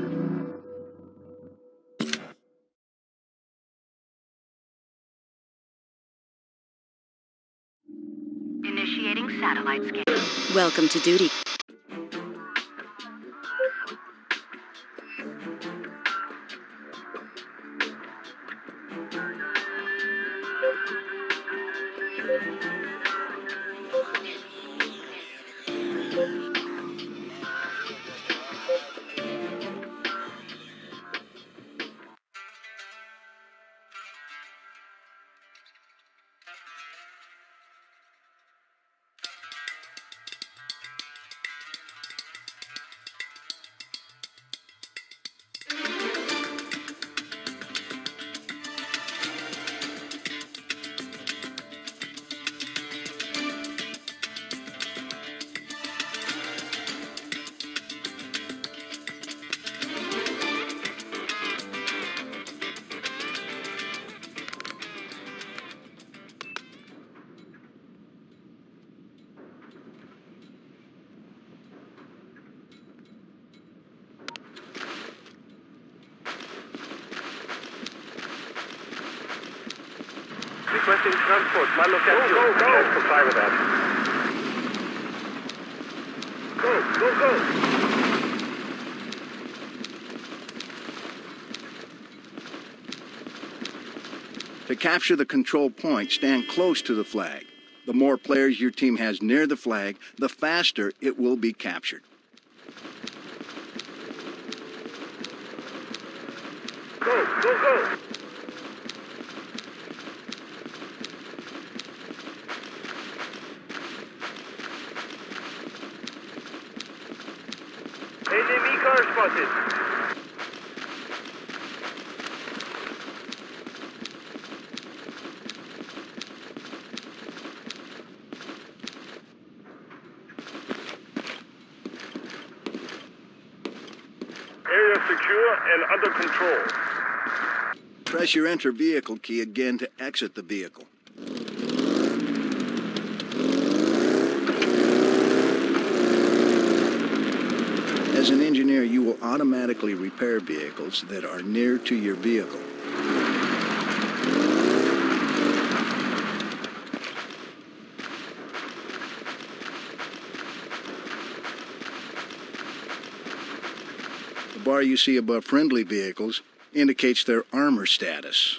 Initiating satellite scan. Welcome to duty. Requesting transport. My location. Go. Let's comply with that. Go. To capture the control point, stand close to the flag. The more players your team has near the flag, the faster it will be captured. Go. Enemy car spotted. Area secure and under control. Press your enter vehicle key again to exit the vehicle. As an engineer, you will automatically repair vehicles that are near to your vehicle. The bar you see above friendly vehicles indicates their armor status.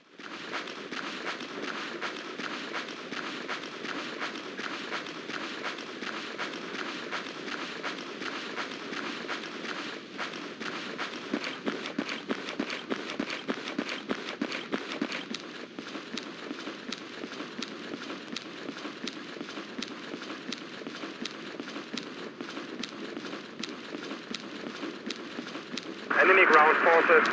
Enemy ground forces.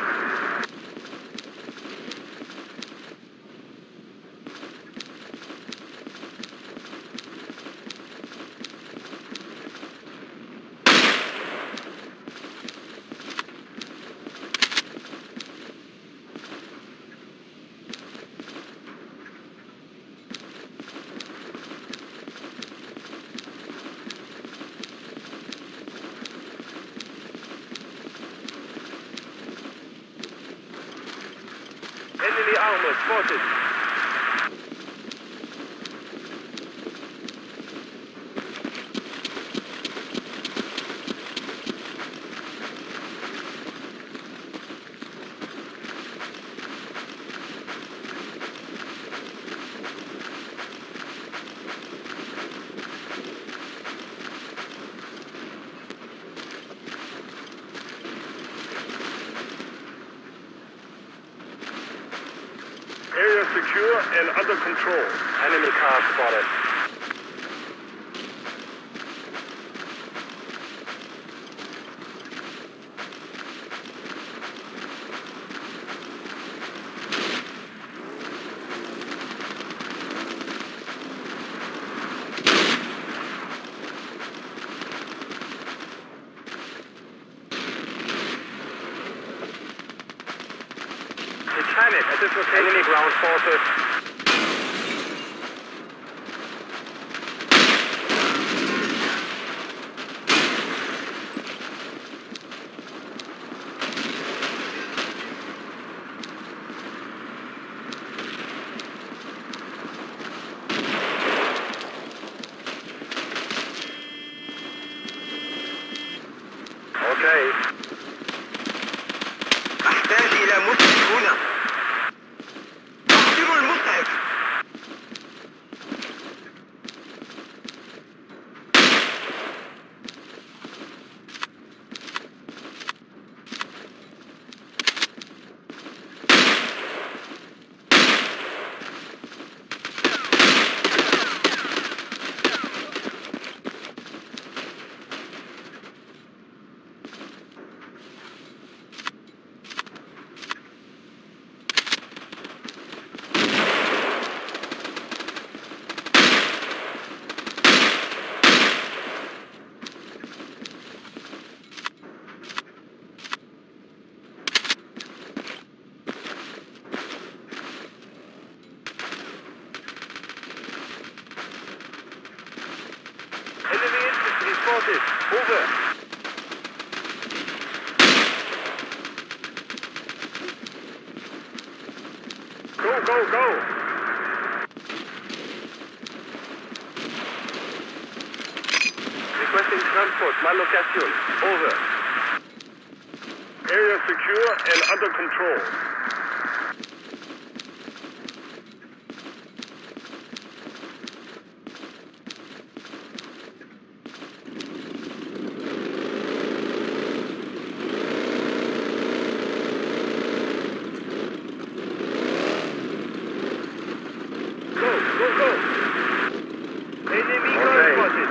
Enemy armor spotted. Area secure and under control. Enemy car spotted. Mechanic at this location. Enemy ground forces. Okay. أحتاج إلى مسعف هنا. أحضر المسعف. Enemy infantry spotted. Over. Go, go, go. Requesting transport. My location. Over. Area secure and under control. Go, go, go. Enemy car spotted.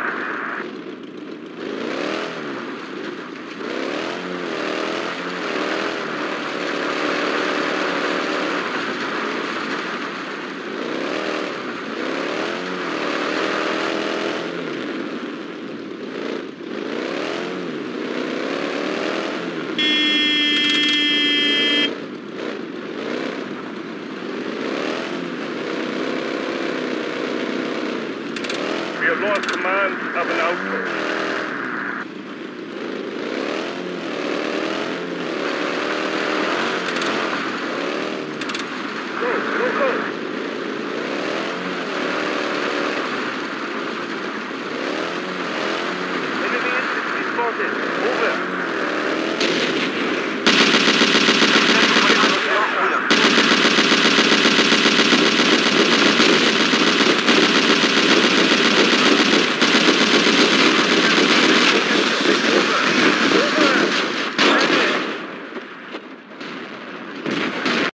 We have lost command of an outpost. Go, go, go! Enemy infantry spotted.